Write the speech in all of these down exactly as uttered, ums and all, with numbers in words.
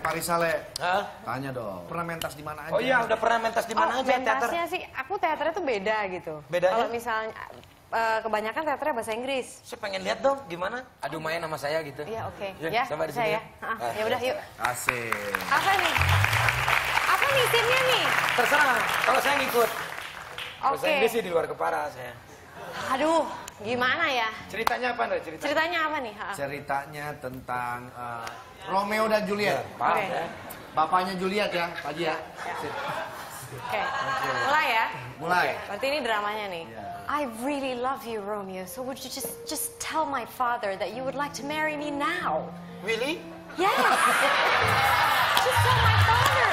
Pak Rizale. Hah? Tanya dong. Pernah mentas di mana aja? Oh iya, udah pernah mentas di mana oh, aja teater? Mentasnya sih, aku teaternya tuh beda gitu. Bedanya? Kalau misalnya uh, kebanyakan teaternya bahasa Inggris. Saya pengen lihat dong gimana. Aduh main sama saya gitu. Iya oke. Ya, Ya, coba di bisa sini ya. ya. Ah, Ah, ya udah yuk. Asik. Apa nih? Apa nih scene-nya nih? Terserah, kalau saya ngikut. Bahasa Oke. Inggris sih di luar kepala saya. Aduh, gimana ya? Ceritanya apa nih cerita? Ceritanya apa nih? Ha? Ceritanya tentang uh, Romeo dan Juliet. Paham Oke. ya? Bapaknya Juliet ya, Pak Haji ya. Sip. Oke. Mulai ya. Mulai. Berarti ini dramanya nih. Iya. I really love you, Romeo. So would you just just tell my father that you would like to marry me now? Really? Yes. Just tell my father.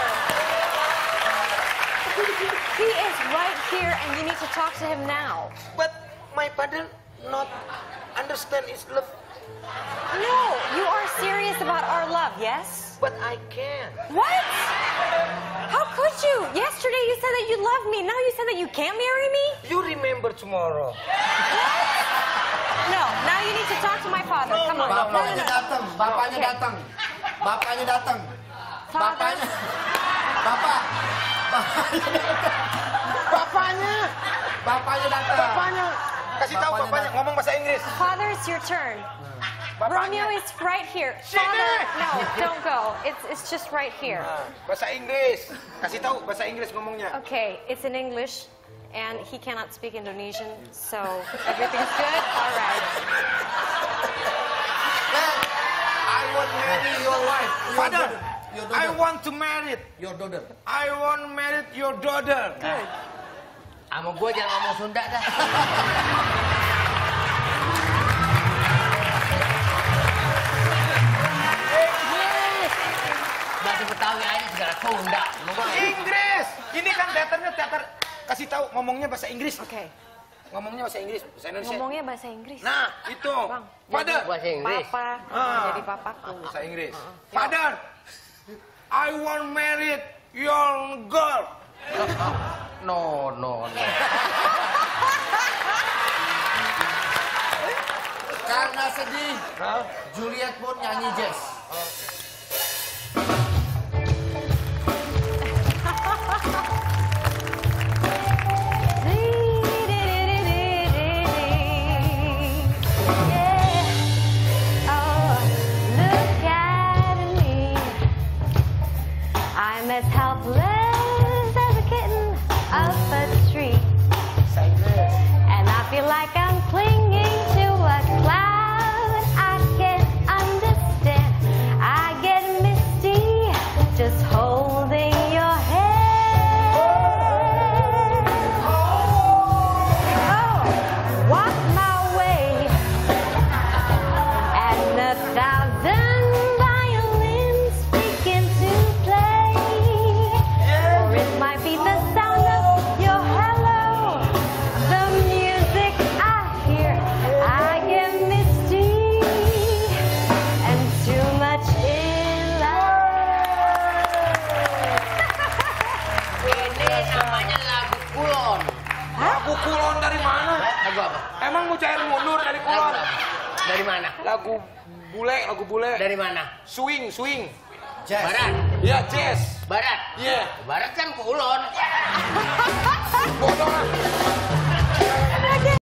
He is right here, and you need to talk to him now. But my father not understand is love. No, you are serious about our love, yes? But I can. What? How could you? Yesterday you said that you love me. Now you said that you can't marry me? You remember tomorrow. No, now you need to talk to my father. Come on. Bapaknya No, no, no. datang, bapaknya Oke. datang. Bapaknya datang. Father. Bapaknya. Bapak. Bapaknya datang. Bapaknya. Bapaknya datang. Bapaknya. Kasih tahu Bapaknya bapaknya datang. ngomong bahasa Inggris. Father, it's your turn. Bapaknya. Romeo is right here. Sini. Father, no, don't go. It's it's just right here. Nah, bahasa Inggris. Kasih tahu bahasa Inggris ngomongnya. Okay, it's in English, and he cannot speak Indonesian, so everything's good. All right. I want marry your wife. Your Father, daughter. Your I daughter. want to marry. Your daughter. I want marry your daughter. Good. Sama gue jangan ngomong Sunda dah. Bahasa Betawi aja segala Sunda. Inggris. Ini kan teaternya teater. Kasih tahu ngomongnya bahasa Inggris. Okay. Ngomongnya bahasa Inggris, bahasa Indonesia. Ngomongnya bahasa Inggris. Nah, itu. Bang, Father. Bahasa Inggris. Papa, Ah. jadi papaku. Bahasa Inggris. Father, I want marry your girl. No, no, no. Karena sedih, Hah? Juliet pun nyanyi jazz. I'm as helpless as a kitten up a tree, and I feel like I'm clinging to a cloud. I can't understand. I get misty just holding your hand. Oh, walk my way, and a thousand violins begin to play. Or it might be the sound of your hello, the music I hear. I get misty and too much in love. Ini namanya lagu kulon. Lagu kulon dari mana? Lagu apa? Emang mau cair mundur dari Lagu kulon? apa? Dari mana? Lagu bule, lagu bule. Dari mana? Swing, swing. Jazz. Barat. Ya, jazz. Barat. Iya. Barat kan kulon. Bodoh lah.